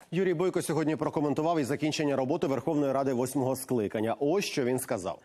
Юрій Бойко сьогодні прокоментував із закінчення роботи Верховної Ради 8-го скликання. Ось що він сказав.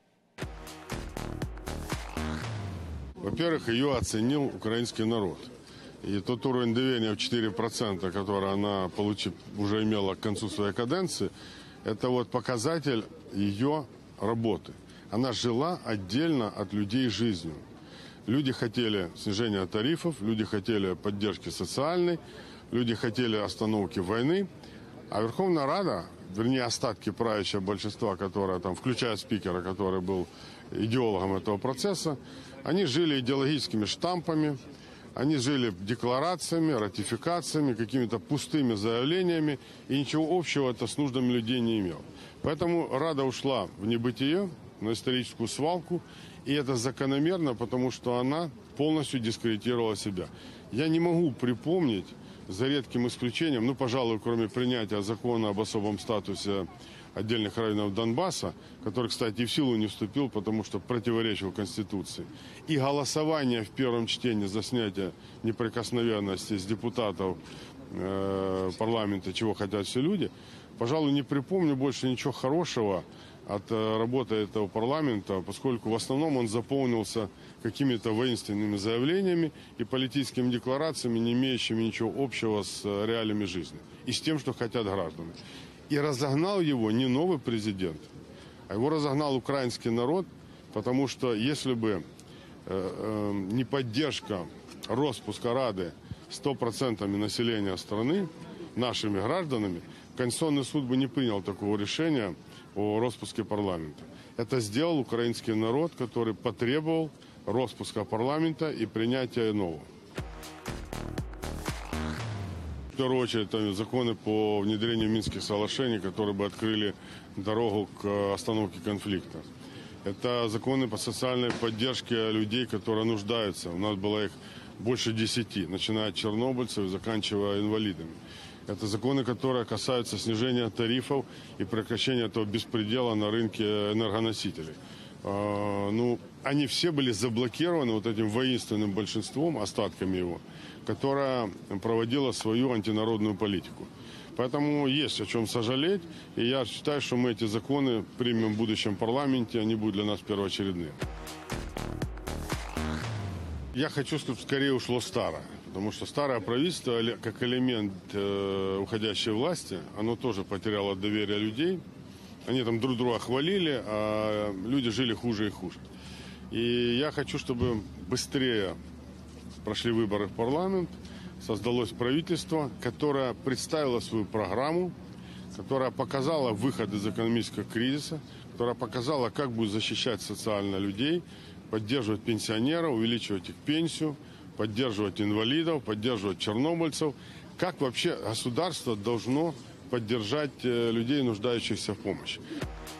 Во-первых, ее оценил украинский народ. И тот уровень доверия в 4%, который она уже имела к концу своей каденции, это вот показатель ее работы. Она жила отдельно от людей жизнью. Люди хотели снижения тарифов, люди хотели поддержки социальной, люди хотели остановки войны. А Верховная Рада, вернее остатки правящего большинства, которое там, включая спикера, который был идеологом этого процесса, они жили идеологическими штампами, они жили декларациями, ратификациями, какими-то пустыми заявлениями, и ничего общего это с нуждами людей не имело. Поэтому Рада ушла в небытие, на историческую свалку, и это закономерно, потому что она полностью дискредитировала себя. Я не могу припомнить, за редким исключением, пожалуй, кроме принятия закона об особом статусе отдельных районов Донбасса, который, кстати, и в силу не вступил, потому что противоречил Конституции, и голосование в первом чтении за снятие неприкосновенности с депутатов парламента, чего хотят все люди, пожалуй, не припомню больше ничего хорошего от работы этого парламента, поскольку в основном он заполнился какими-то воинственными заявлениями и политическими декларациями, не имеющими ничего общего с реалиями жизни и с тем, что хотят граждане. И разогнал его не новый президент, а его разогнал украинский народ, потому что если бы не поддержка распуска Рады 100% населения страны, нашими гражданами, Конституционный суд бы не принял такого решения о распуске парламента. Это сделал украинский народ, который потребовал распуска парламента и принятия нового. В первую очередь, это законы по внедрению Минских соглашений, которые бы открыли дорогу к остановке конфликта. Это законы по социальной поддержке людей, которые нуждаются. У нас было их больше 10, начиная от чернобыльцев и заканчивая инвалидами. Это законы, которые касаются снижения тарифов и прекращения этого беспредела на рынке энергоносителей. Они все были заблокированы вот этим воинственным большинством, остатками его, которое проводило свою антинародную политику. Поэтому есть о чем сожалеть, и я считаю, что мы эти законы примем в будущем парламенте, они будут для нас первоочередными. Я хочу, чтобы скорее ушло старое, потому что старое правительство, как элемент уходящей власти, оно тоже потеряло доверие людей. Они там друг друга хвалили, а люди жили хуже и хуже. И я хочу, чтобы быстрее прошли выборы в парламент, создалось правительство, которое представило свою программу, которая показала выход из экономического кризиса, которая показала, как будет защищать социально людей, поддерживать пенсионеров, увеличивать их пенсию, поддерживать инвалидов, поддерживать чернобыльцев. Как вообще государство должно поддержать людей, нуждающихся в помощи.